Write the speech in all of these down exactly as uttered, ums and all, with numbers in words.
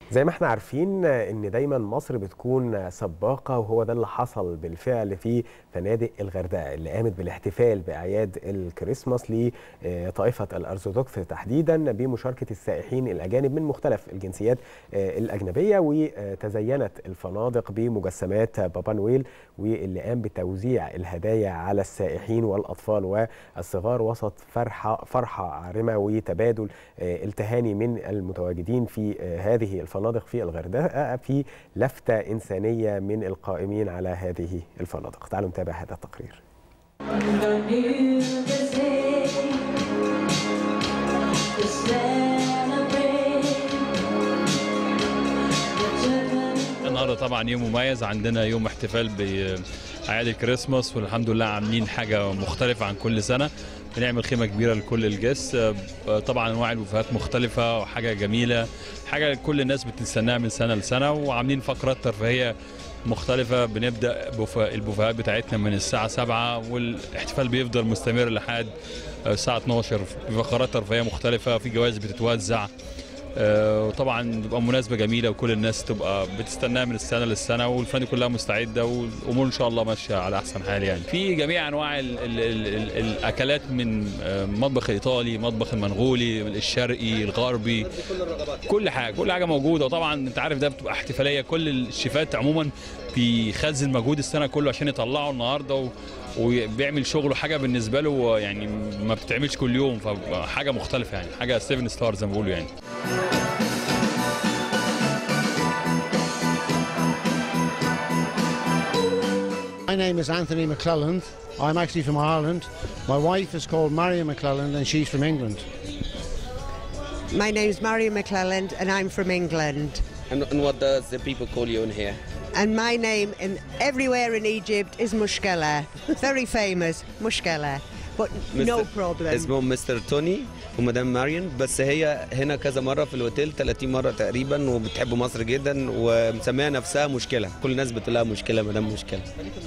زي ما احنا عارفين ان دايما مصر بتكون سباقة، وهو ده اللي حصل بالفعل في فنادق الغردقة اللي قامت بالاحتفال بأعياد الكريسماس لطائفة الأرثوذكس تحديدا بمشاركة السائحين الأجانب من مختلف الجنسيات الأجنبية. وتزينت الفنادق بمجسمات بابا نويل، واللي قام بتوزيع الهدايا على السائحين والأطفال والصغار وسط فرحة فرحة عارمة وتبادل التهاني من المتواجدين في هذه الفنادق في الغردقة في لفتة إنسانية من القائمين على هذه الفنادق. تعالوا نتابع هذا التقرير. النهارده طبعا يوم مميز، عندنا يوم احتفال بأعياد الكريسماس، والحمد لله عاملين حاجة مختلفة عن كل سنة. بنعمل خيمة كبيرة لكل الجس، طبعا انواع البوفيهات مختلفة وحاجة جميلة، حاجة كل الناس بتستناها من سنة لسنة. وعاملين فقرات ترفيهية مختلفة، بنبدأ البوفيهات بتاعتنا من الساعة سبعة، والاحتفال بيفضل مستمر لحد الساعة اتناشر بفقرات ترفيهية مختلفة، في جوائز بتتوزع. وطبعا بتبقى مناسبه جميله وكل الناس تبقى بتستناها من السنه للسنه، والفنادق كلها مستعده والامور ان شاء الله ماشيه على احسن حال. يعني في جميع انواع ال ال ال ال الاكلات، من مطبخ الايطالي، مطبخ المنغولي، الشرقي، الغربي، كل حاجه كل حاجه موجوده. وطبعا انت عارف ده بتبقى احتفاليه، كل الشيفات عموما بيخزن مجهود السنه كله عشان يطلعوا النهارده، وبيعمل شغله حاجه بالنسبه له يعني ما بتتعملش كل يوم، فحاجه مختلفه يعني، حاجه سيفن ستار زي ما بيقولوا يعني. My name is Anthony McClelland. I'm actually from Ireland. My wife is called Marion McClelland and she's from England. My name is Marion McClelland and I'm from England. And, and what does the people call you in here? And my name in everywhere in Egypt is Mushkela. Very famous, Mushkela. But no problem. اسمه مستر توني ومدام ماريون، بس هي هنا كذا مرة في الأوتيل، ثلاثين مرة تقريبا، وبتحب مصر جدا ومسميها نفسها مشكلة. كل الناس بتقول لها مشكلة مدام مشكلة.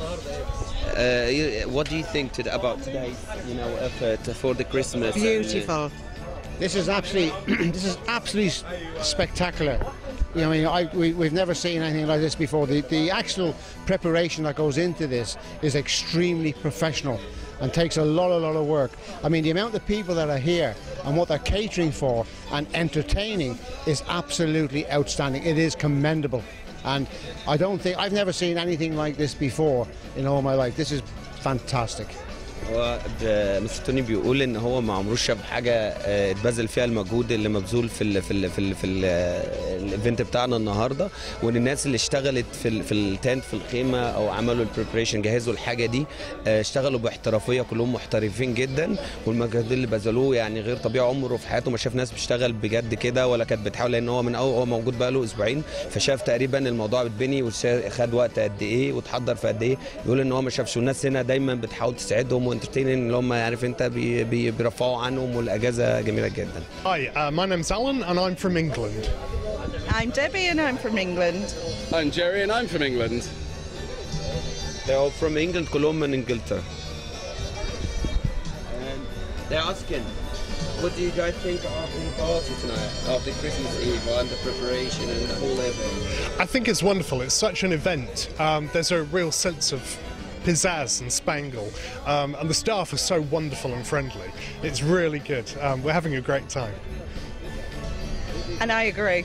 Uh, what do you think today, about today, you know, effort for the Christmas? Beautiful. This is absolutely, this is absolutely spectacular. You know, I mean, I, we, we've never seen anything like this before. The, the actual preparation that goes into this is extremely professional and takes a lot, a lot of work. I mean, the amount of people that are here and what they're catering for and entertaining is absolutely outstanding. It is commendable. And I don't think, I've never seen anything like this before in all my life. This is fantastic. هو مستر توني بيقول ان هو ما عمروش شاف حاجه اتبذل فيها المجهود اللي مبذول في ال في ال في ال في الايفنت بتاعنا النهارده، وان الناس اللي اشتغلت في ال في التنت في الخيمه او عملوا البريبريشن، جهزوا الحاجه دي، اشتغلوا باحترافيه، كلهم محترفين جدا، والمجهود اللي بذلوه يعني غير طبيعي. عمره في حياته ما شاف ناس بتشتغل بجد كده، ولا كانت بتحاول، لان هو من اول هو موجود بقى له اسبوعين، فشاف تقريبا الموضوع بتبني وخد وقت قد ايه وتحضر في قد ايه. يقول ان هو ما شافش، والناس هنا دايما بتحاول تساعدهم وانترتيننج، اللي هم عارف انت بي بي بيرفعوا عنهم، والاجازه جميله جدا. Hi, uh, my name's Alan and I'm from England. I'm Debbie and I'm from England. I'm Jerry and I'm from England. They're all from England, كلهم من انجلترا. And they're asking, what do you guys think of the party tonight, of the Christmas Eve, and the preparation and the whole event? I think it's wonderful. It's such an event. Um, there's a real sense of pizzazz and spangle, um, and the staff are so wonderful and friendly. It's really good. Um, we're having a great time. And I agree.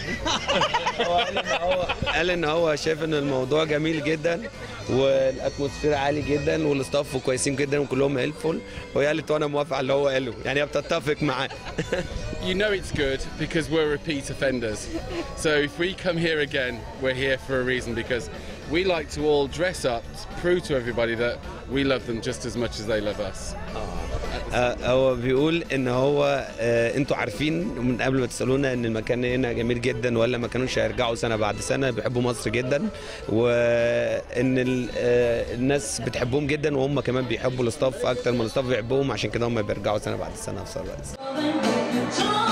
قال ان هو شايف ان الموضوع جميل جدا، والاتموسفير عالي جدا، والستاف كويسين جدا، وكلهم هيلفول. وهي قالت وانا موافق على اللي هو قاله، يعني هي بتتفق معاه. You know it's good because we're repeat offenders. So if we come here again, we're here for a reason, because we like to all dress up to prove to everybody that we love them just as much as they love us. هو بيقول ان هو انتوا عارفين من قبل ما تسالونا ان المكان هنا جميل جدا، ولا ما كانوش هيرجعوا سنه بعد سنه. بيحبوا مصر جدا، وان الناس بتحبهم جدا، وهم كمان بيحبوا الاستاف اكتر ما الاستاف بيحبهم، عشان كده هم بيرجعوا سنه بعد سنه بصراحه.